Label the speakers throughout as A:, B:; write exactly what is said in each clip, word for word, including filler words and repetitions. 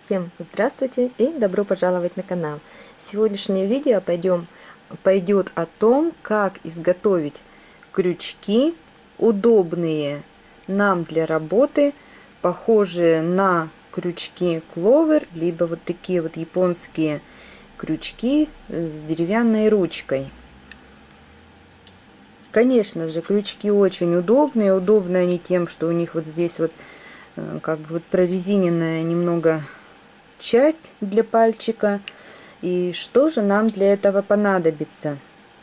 A: Всем здравствуйте и добро пожаловать на канал. Сегодняшнее видео пойдем, пойдет о том, как изготовить крючки, удобные нам для работы, похожие на крючки Clover, либо вот такие вот японские крючки с деревянной ручкой. Конечно же, крючки очень удобные. Удобны они тем, что у них вот здесь вот как бы вот прорезиненная немного часть для пальчика. И что же нам для этого понадобится?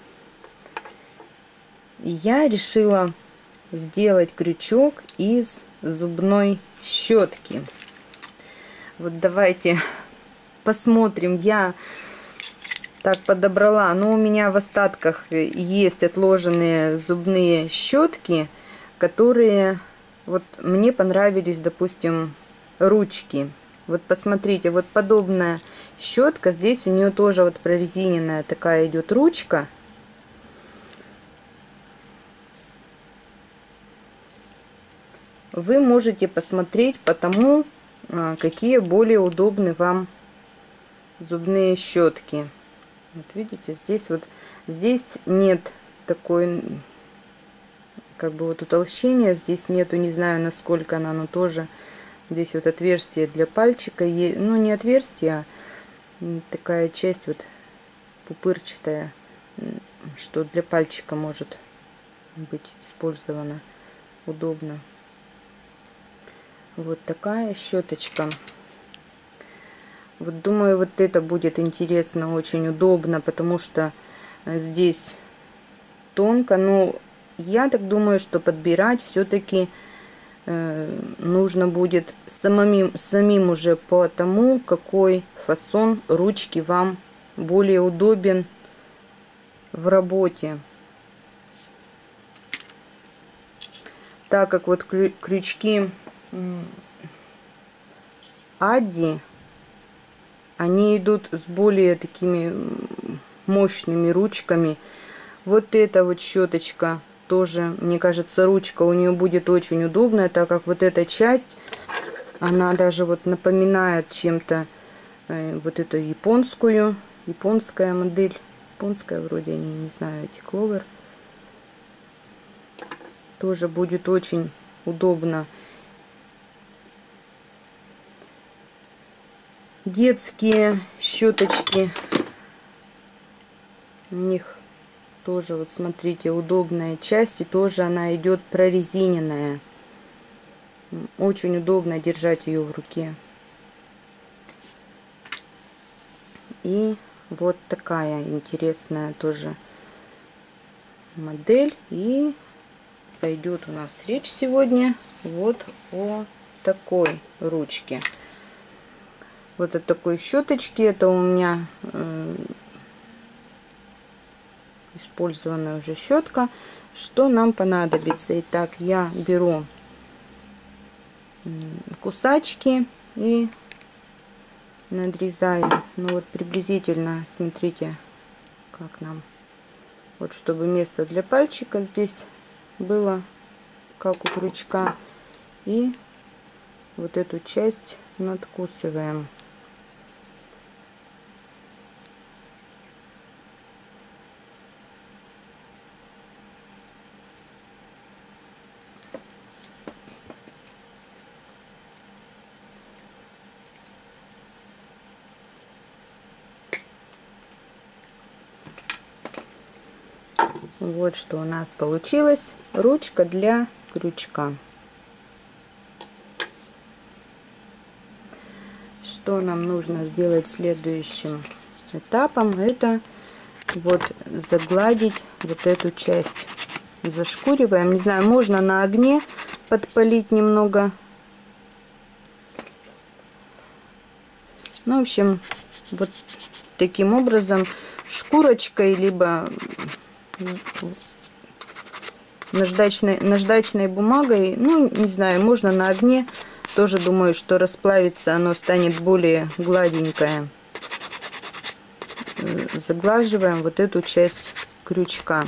A: Я решила сделать крючок из зубной щетки. Вот давайте посмотрим. Я так подобрала, но у меня в остатках есть отложенные зубные щетки, которые вот мне понравились, допустим, ручки. Вот посмотрите, вот подобная щетка, здесь у нее тоже вот прорезиненная такая идет ручка. Вы можете посмотреть по тому, какие более удобны вам зубные щетки. Вот видите, здесь вот здесь нет такой как бы вот утолщения, здесь нету, не знаю насколько она, но тоже здесь вот отверстие для пальчика, ну не отверстие, а такая часть вот пупырчатая, что для пальчика может быть использована удобно. Вот такая щеточка. Вот думаю, вот это будет интересно, очень удобно, потому что здесь тонко, но я так думаю, что подбирать все-таки э, нужно будет самим, самим уже по тому, какой фасон ручки вам более удобен в работе. Так как вот крючки Адди, они идут с более такими мощными ручками. Вот эта вот щеточка тоже, мне кажется, ручка у нее будет очень удобная, так как вот эта часть, она даже вот напоминает чем-то э, вот эту японскую, японская модель, японская вроде, они, не знаю, эти Clover. Тоже будет очень удобно. Детские щеточки, у них тоже вот смотрите удобная часть, и тоже она идет прорезиненная, очень удобно держать ее в руке. И вот такая интересная тоже модель, и пойдет у нас речь сегодня вот о такой ручке. Вот от такой щеточки, это у меня э, использованная уже щетка. Что нам понадобится? Итак, я беру кусачки и надрезаю. Ну вот приблизительно, смотрите, как нам. Вот чтобы место для пальчика здесь было, как у крючка. И вот эту часть надкусываем. Вот что у нас получилось. Ручка для крючка. Что нам нужно сделать следующим этапом? Это вот загладить вот эту часть. Зашкуриваем. Не знаю, можно на огне подпалить немного. Ну, в общем, вот таким образом шкурочкой, либо наждачной, наждачной бумагой, ну, не знаю, можно на огне, тоже думаю, что расплавится, оно станет более гладенькое. Заглаживаем вот эту часть крючка.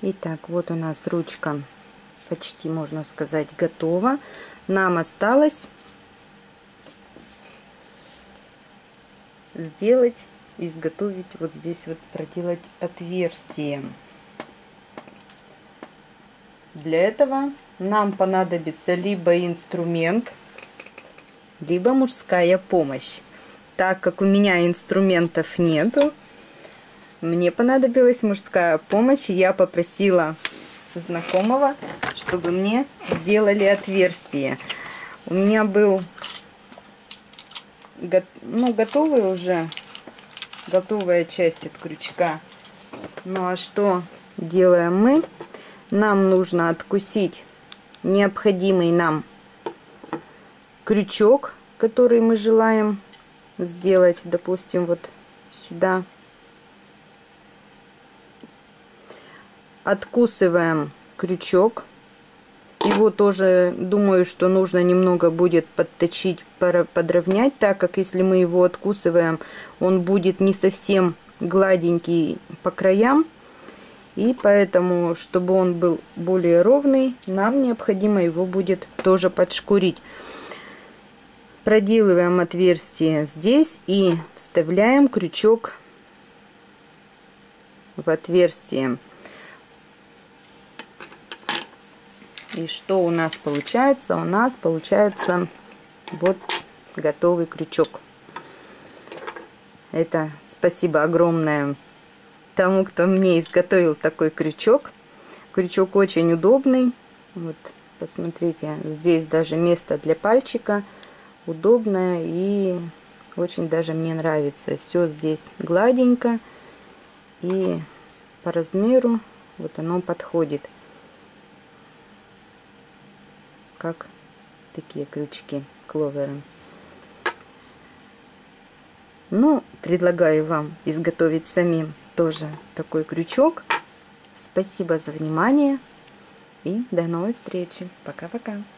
A: Итак, вот у нас ручка почти, можно сказать, готова. Нам осталось сделать, изготовить, вот здесь вот проделать отверстие. Для этого нам понадобится либо инструмент, либо мужская помощь. Так как у меня инструментов нету, мне понадобилась мужская помощь, и я попросила знакомого, чтобы мне сделали отверстие. У меня был ну, готовый уже, готовая часть от крючка. Ну а что делаем мы? Нам нужно откусить необходимый нам крючок, который мы желаем сделать, допустим, вот сюда. Откусываем крючок. Его тоже, думаю, что нужно немного будет подточить, подровнять, так как если мы его откусываем, он будет не совсем гладенький по краям. И поэтому, чтобы он был более ровный, нам необходимо его будет тоже подшкурить. Проделываем отверстие здесь и вставляем крючок в отверстие. И что у нас получается? У нас получается вот готовый крючок. Это спасибо огромное тому, кто мне изготовил такой крючок. Крючок очень удобный. Вот, посмотрите, здесь даже место для пальчика удобное и очень даже мне нравится. Все здесь гладенько и по размеру вот оно подходит. Как такие крючки, кловеры. Ну, предлагаю вам изготовить самим тоже такой крючок. Спасибо за внимание и до новой встречи. Пока-пока.